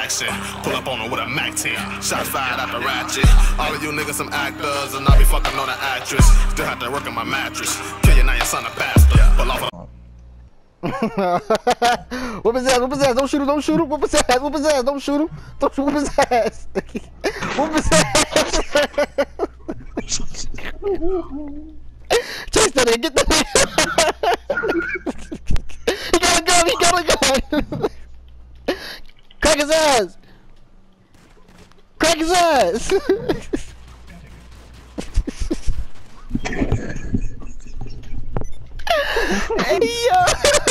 action. Pull up on him with a Mac 10. Shots fired out the ratchet. All of you niggas some actors, and I be fucking on an actress. Still have to work on my mattress. Kill you now, your son a bastard. Pull off Whoop his ass, whoop his ass, don't shoot him, don't shoot him, whoop his ass, whoop his ass, don't shoot him, don't shoot, whoop his ass. Whoop his ass. Chase that nigga, get that nigga. He got a gun, he got a gun. Crack his ass. Crack his ass. Hey, yo.